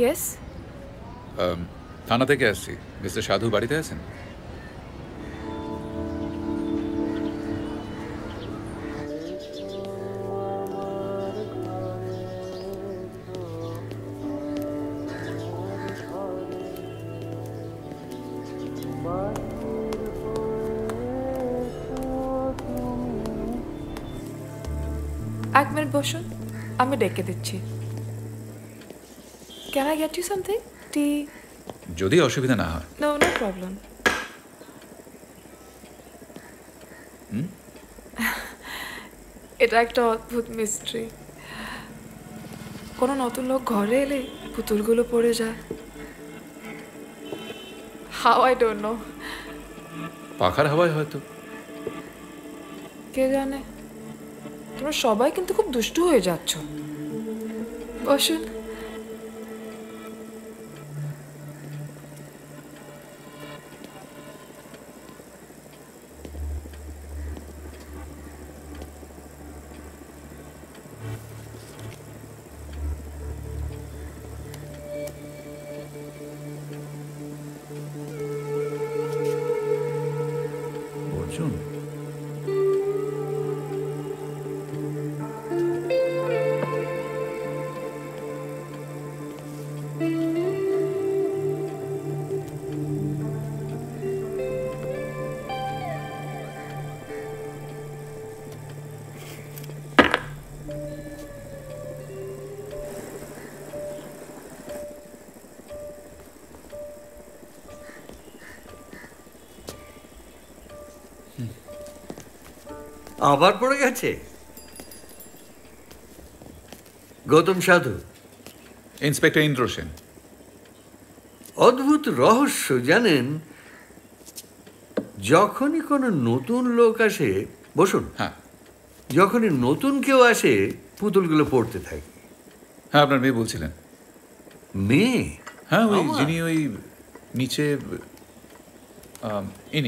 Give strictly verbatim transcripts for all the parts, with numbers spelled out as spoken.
Yes? থানা থেকে আসছি। মিস্টার সাধু বাড়িতে আছেন? এক মিনিট বসুন, আমি ডেকে দিচ্ছি। Can I get you something? Tea? যদি অসুবিধা না হয়। No, no problem. হুম? এটা একটা অদ্ভুত মিস্ট্রি। কোনো নতুন লোক ঘরে এলে পুতুলগুলো পড়ে যায়। How I don't know. পাখার হাওয়ায় হয়তো। কে জানে। তোমরা সবাই কিন্তু খুব দুষ্টু হয়ে যাচ্ছ। বসুন। অর্জুন, আবার পড়ে গেছে। গৌতম সাধু। ইন্সপেক্টর ইন্দ্র সেন। অদ্ভুত রহস্য জানেন, যখনই কোনো নতুন লোক আসে, বসুন, হ্যাঁ, যখনই নতুন কেউ আসে পুতুলগুলো পড়তে থাকে। হ্যাঁ, আপনার মেয়ে বলছিলেন। মেয়ে? হ্যাঁ, ওই যিনি ওই নিচে ইনি।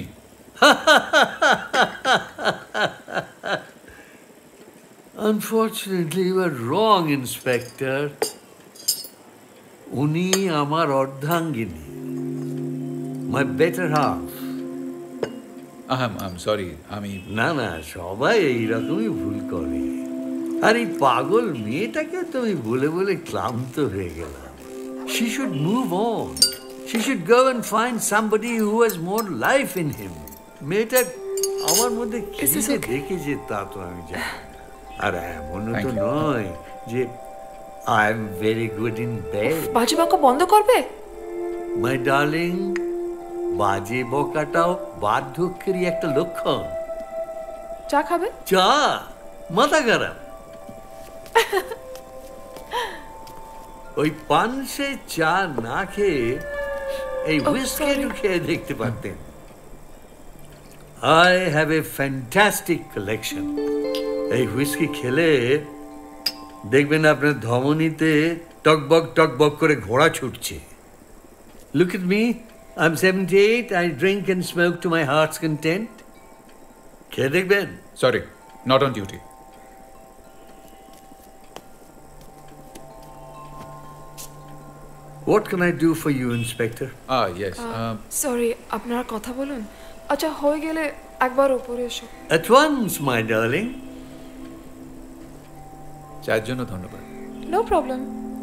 Unfortunately, you are wrong, Inspector. উনি আমার অর্ধাঙ্গিনী, my better half. আহাম আম সরি, আমি না না, সবাই এইরকমই ভুল করে। আর এই পাগল মেয়েটাকে তো আমি বলে বলে ক্লান্ত হয়ে গেলাম। She should move on. She should go and find somebody who has more life in him. মেয়েটা আমার মধ্যে কি যে দেখেছে তা তো আমি জানি। আর এমনও তো নয় যে I am very good in bed. বাজে বকা বন্ধ করবে? My darling, বাজে বকাটাও বার্ধক্যেরই একটা লক্ষণ। চা খাবে? চা? মাথা খারাপ। ওই পানসে চা না খেয়ে এই হুইস্কি একটু খেয়ে দেখতে পারতেন। I have a fantastic collection. এই হুইস্কি খেলে দেখবেন আপনার ধমনীতে টকবক টকবক করে ঘোড়া ছুটছে। Look at me. I'm seventy-eight. I drink and smoke to my heart's content. খেয়ে দেখবেন? Sorry, not on duty. What can I do for you, Inspector? Ah, yes. Sorry, আপনারা কথা বলুন। আচ্ছা, হয়ে গেলে একবার উপরে এসো। At once, my darling. চায়ের জন্য ধন্যবাদ। No problem.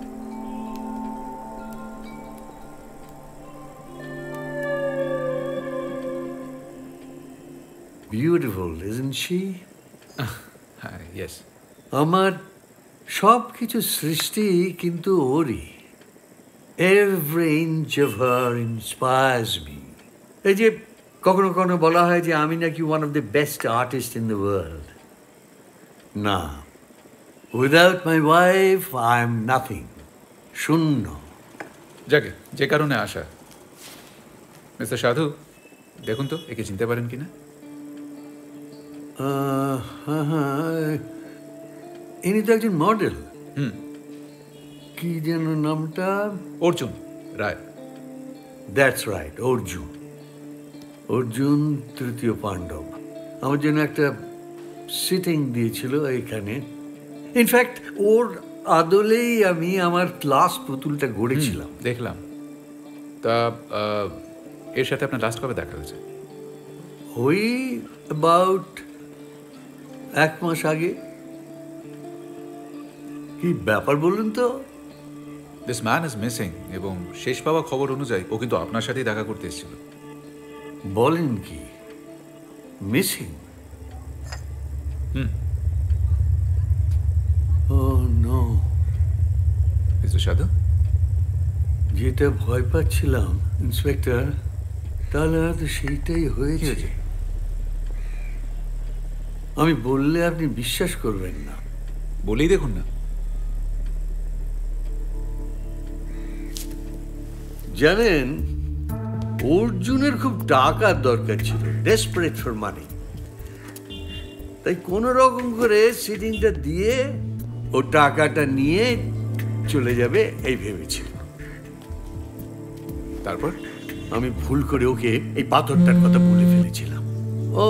Beautiful, isn't she? Yes. আমার সব কিছু সৃষ্টি কিন্তু ওরই। Every inch of her inspires me. এই যে কখনো কখনো বলা হয় যে আমি নাকি one of the best artists in the world. না, without my wife I am nothing. শূন্য। যাকে যে কারণে আসা। মিস্টার সাধু, দেখুন তো একে চিনতে পারেন কিনা? হ্যাঁ হ্যাঁ, ইনি তো একজন মডেল। হুম। কি যেন নামটা? অর্জুন রায়। That's right, Arjun. অর্জুন তৃতীয় পাণ্ডব আমার জন্য একটা সিটিং দিয়েছিল এখানে। ইনফ্যাক্ট ওর আদলেই আমি আমার ক্লাস পুতুলটা গড়েছিলাম। দেখলাম। তা আহ, এর সাথে আপনার লাস্ট কবে দেখা হয়েছে? ওই অ্যাবাউট এক মাস আগে। কি ব্যাপার বলুন তো? দিস ম্যান ইজ মিসিং এবং শেষ পাওয়া খবর অনুযায়ী ও কিন্তু আপনার সাথেই দেখা করতে এসেছিল। বলেন কি? মিসিং? হুম। Oh no. মিস্টার সাধু, যেটা ভয় পাচ্ছিলাম ইন্সপেক্টর, তাহলে হয়তো সেইটাই হয়েছে। আমি বললে আপনি বিশ্বাস করবেন না। বলেই দেখুন না। জানেন, অর্জুনের খুব টাকার দরকার ছিল, ডেসপারেট ফর মানি। তাই কোনো রকম করে সিটিংটা দিয়ে ও টাকাটা নিয়ে চলে যাবে এই ভেবেছিল। তারপর আমি ভুল করে ওকে এই পাথরটার কথা বলে ফেলেছিলাম। ও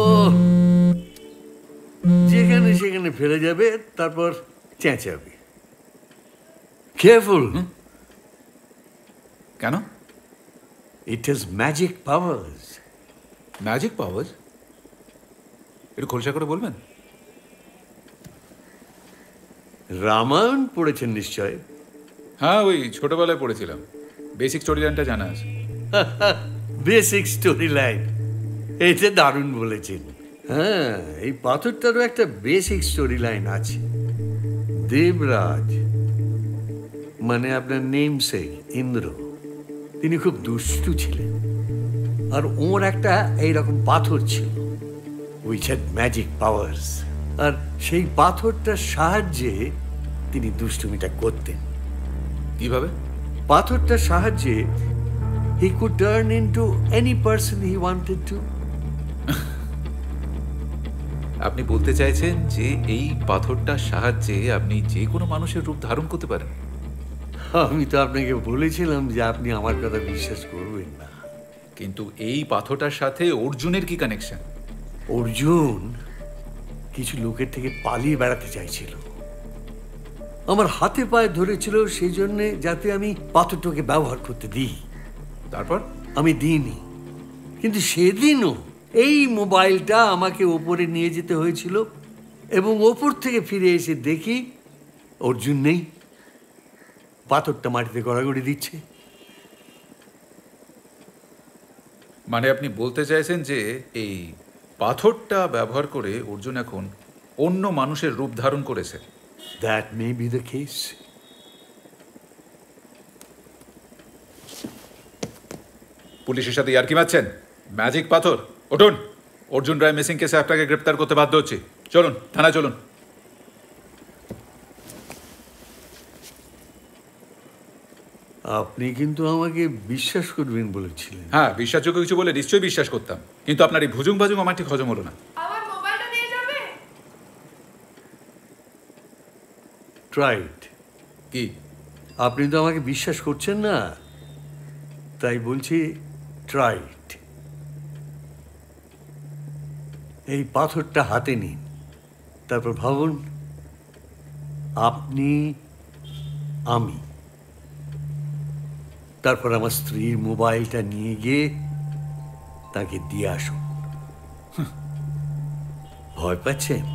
যেখানে সেখানে ফেলে যাবে, তারপর চেঁচাবে। কেয়ারফুল। কেন? It has magic powers. Magic power? একটু খোলসা করে বলবেন। রামায়ণ পড়েছেন নিশ্চয়? হ্যাঁ, ওই ছোটবেলায় পড়েছিলাম। বেসিক স্টোরি লাইনটা জানা আছে। বেসিক স্টোরি লাইন, এটা দারুণ বলেছেন। হ্যাঁ, এই পাথরটারও একটা বেসিক স্টোরি লাইন আছে। দেবরাজ, মানে আপনার নেমসেক ইন্দ্র, তিনি খুব দুষ্টু ছিলেন। আর ওর একটা এইরকম পাথর ছিল, উইচ হ্যাড ম্যাজিক পাওয়ার্স। আর সেই পাথরটার সাহায্যে তিনি দুষ্টুমিটা করতেন। কিভাবে? পাথরটার সাহায্যে he could turn into any person he wanted to. আপনি বলতে চাইছেন যে এই পাথরটার সাহায্যে আপনি যে কোনো মানুষের রূপ ধারণ করতে পারেন? আমি তো আপনাকে বলেছিলাম যে আপনি আমার কথা বিশ্বাস করবেন না। কিন্তু এই পাথরটার সাথে অর্জুনের কি কানেকশন? অর্জুন কিছু লোকের থেকে পালিয়ে বেড়াতে চাইছিল। আমার হাতে পায়ে ধরেছিল সেই জন্যে, যাতে আমি পাথরটাকে ব্যবহার করতে দিই। তারপর? আমি দিইনি। কিন্তু সেদিনও এই মোবাইলটা আমাকে ওপরে নিয়ে যেতে হয়েছিল, এবং ওপর থেকে ফিরে এসে দেখি অর্জুন নেই, পাথরটা মাটিতে গড়াগড়ি দিচ্ছে। মানে আপনি বলতে চাইছেন যে এই পাথরটা ব্যবহার করে অর্জুন এখন অন্য মানুষের রূপ ধারণ করেছে? That may be the case. পুলিশের সাথে ইয়ার্কি মারছেন? ম্যাজিক পাথর? উঠুন, অর্জুন রায় মিসিং কেসে আপনাকে গ্রেপ্তার করতে বাধ্য হচ্ছি। চলুন থানায় চলুন। আপনি কিন্তু আমাকে বিশ্বাস করবেন বলেছিলেন। হ্যাঁ, বিশ্বাসযোগ্য কিছু বলে নিশ্চয়ই বিশ্বাস করতাম, কিন্তু আপনার এই ভুজুং ভাজুং আমার ঠিক হজম হলো না। আমার মোবাইলটা নিয়ে যাবে? ট্রাইট। কি? আপনি তো আমাকে বিশ্বাস করছেন না, তাই বলছি ট্রাইট। এই পাথরটা হাতে নিন, তারপর ভাবুন আপনি আমি। তারপর আমার স্ত্রীর মোবাইলটা নিয়ে গিয়ে তাকে দিয়ে আসুন। ভয় পাচ্ছেন?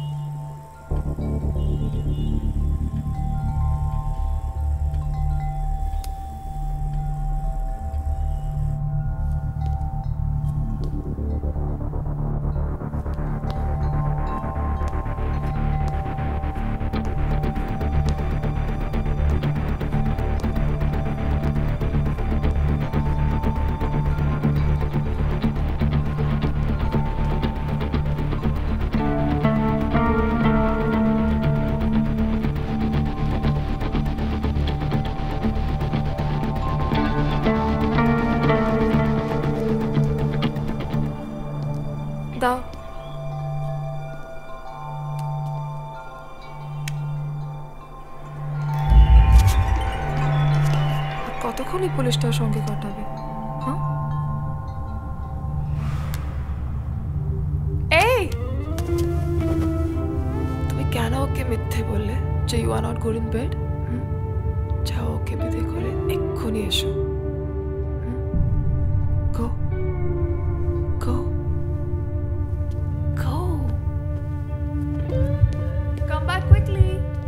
দাও। কতক্ষণই পুলিশটার সঙ্গে কাটাবে? হ্যাঁ, এই তুমি কেন ওকে মিথ্যে বললে যে you are not good in bed? এখনই এসো। Go go go come back quickly.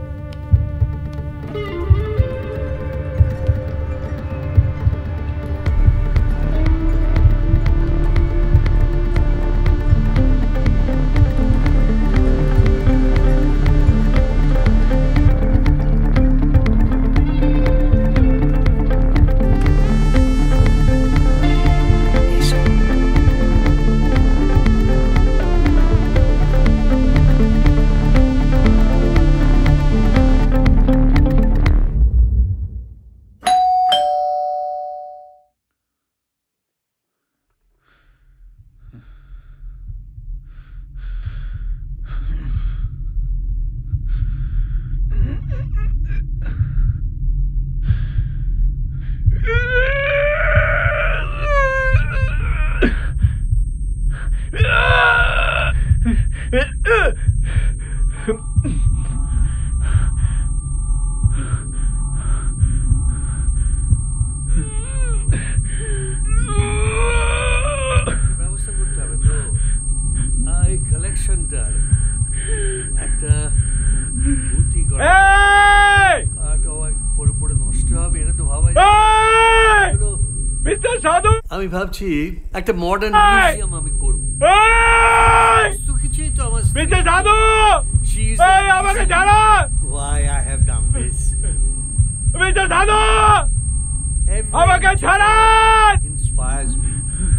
ব্যবস্থা করতে হবে তো এই কালেকশনটার একটা বুদ্ধি করা কাটা পরে পরে নষ্ট হবে, এটা তো ভাবা যায়। মিস্টার সাধু, আমি ভাবছি একটা মডার্ন মিউজিয়াম আমি করব। তো কিছুই তো আমার মিস্টার সাধু, এই আমাকে ছাড়ান। Why I have done this? Mister Sadhu, আমাকে ছাড়ান। Inspires me.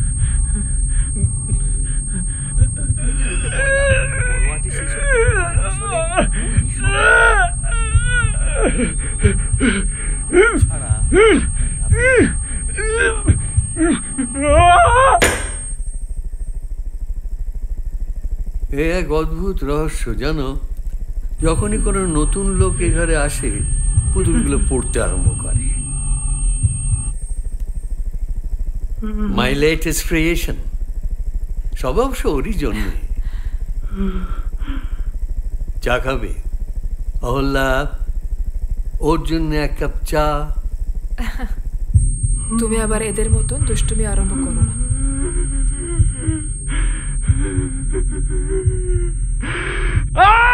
What is this? ছাড়া এ এক অদ্ভুত রহস্য জানো। যখনই কোনো নতুন লোক এ ঘরে আসে পুতুলগুলো পড়তে আরম্ভ করে। মাই লেটেস্ট ক্রিয়েশন, সব অবশ্য ওরই জন্য। চা খাবে অহল্যা? ওর জন্য এক কাপ চা। তুমি আবার এদের মতন দুষ্টুমি আরম্ভ করো না। আহ!